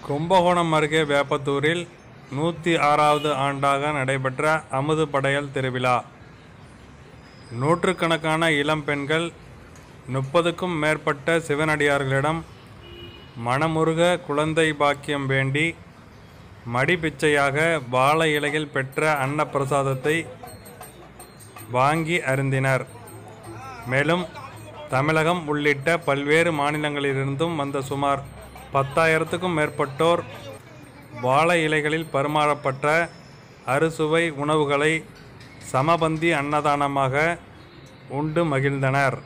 கும்பகோணம் அருகே வேப்பத்தூரில் 106வது ஆண்டாக நடைபெற்ற அமுது படையல் திருவிழா. நூற்றுக்கணக்கான இளம் பெண்கள் 30க்கும் மேற்பட்ட சிவனடியார்களிடம் மனமுருக குழந்தை பாக்கியம் வேண்டி மடிப்பிச்சையாக வாழை இலையில் பெற்ற அன்னப்பிரசாதத்தை வாங்கி அருந்தினர். மேலும் தமிழகம் உள்ளிட்ட பல்வேறு மாநிலங்களிலிருந்தும் வந்த சுமார் 10,000க்கும் மேற்பட்டோர் வாழை இலைகளில் பரிமாறப்பட்ட அறுசுவை உணவுகளை சமபந்தி அன்னதானமாக உண்டு மகிழ்ந்தனர்.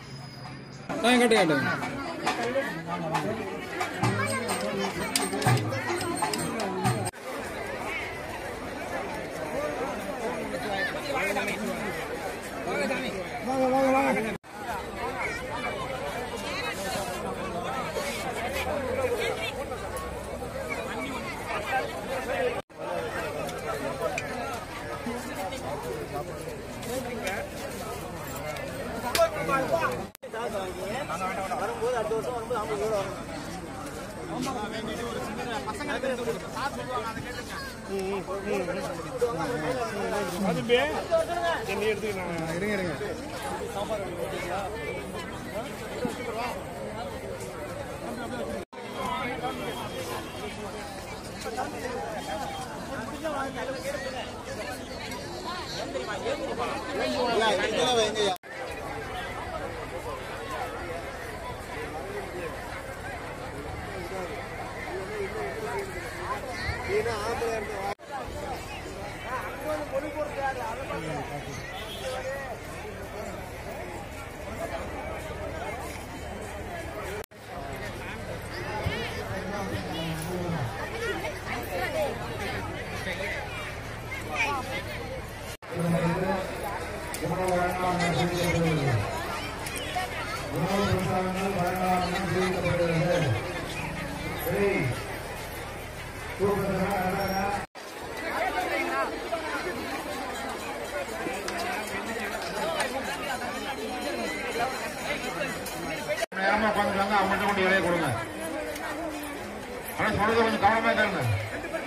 வரும்போது அடுத்த வருஷம் வரும்போது அவங்க எவ்வளோ வரும்? நேரமா உட்காந்துருக்காங்க, அவங்கள்ட்ட கொண்டு இலையை கொடுங்க. ஆனா சொல்றது கொஞ்சம் கவனமா கேளுங்க.